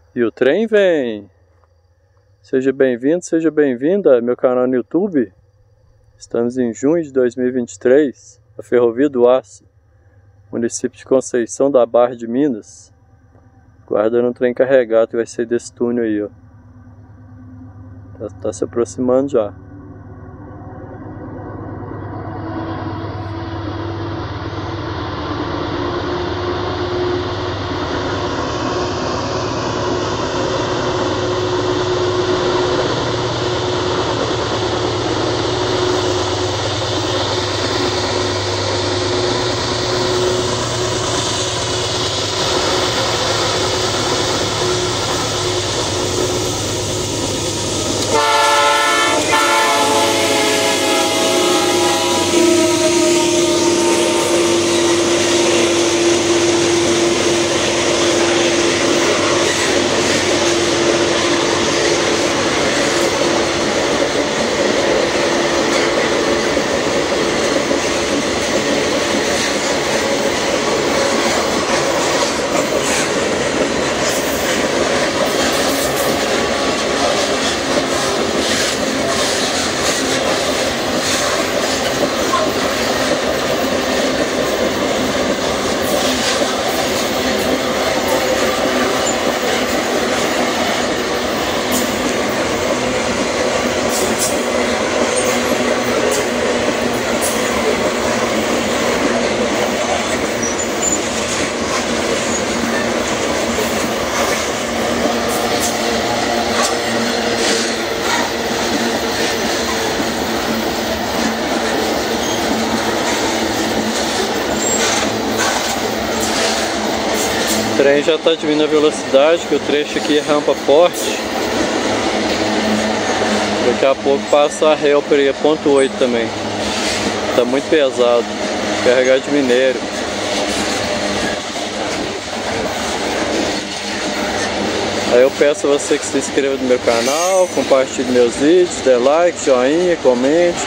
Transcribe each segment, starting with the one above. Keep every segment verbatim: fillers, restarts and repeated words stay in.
E o trem vem! Seja bem-vindo, seja bem-vinda ao meu canal no YouTube. Estamos em junho de dois mil e vinte e três, a Ferrovia do Aço, município de Conceição da Barra de Minas. Guardando um trem carregado que vai sair desse túnel aí, ó. Tá, tá se aproximando já. O trem já está diminuindo a velocidade, que o trecho aqui é rampa forte. Daqui a pouco passa a Helper aí, a ponto oito também. Está muito pesado, carregar de minério. Aí eu peço a você que se inscreva no meu canal, compartilhe meus vídeos, dê like, joinha, comente.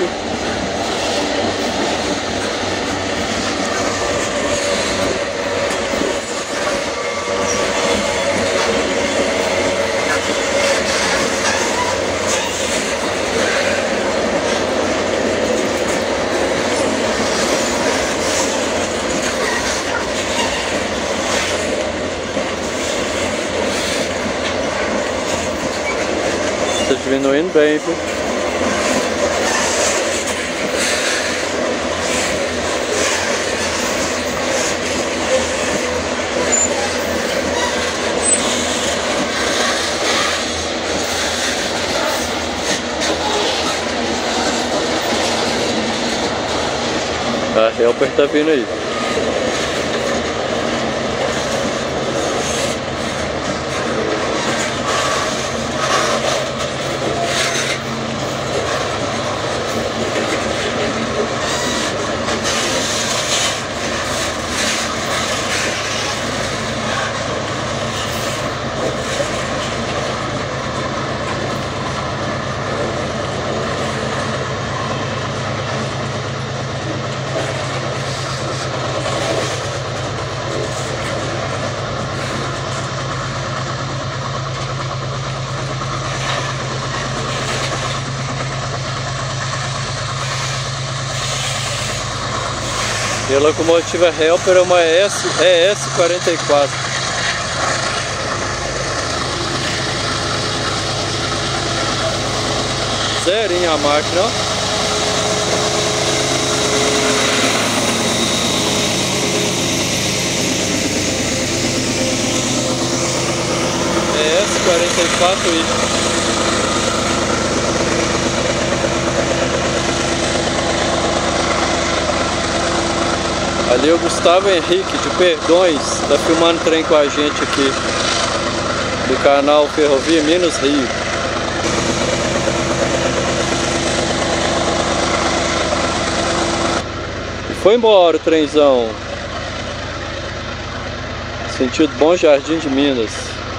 Está diminuindo bem, viu? A Helper tá vindo aí. E a locomotiva Helper é uma E S quarenta e quatro. Zerinha a máquina, ó. E S quarenta e quatro I. Ali é o Gustavo Henrique de Perdões, está filmando trem com a gente aqui do canal Ferrovia Minas Rio. E foi embora o trenzão, sentido Bom Jardim de Minas.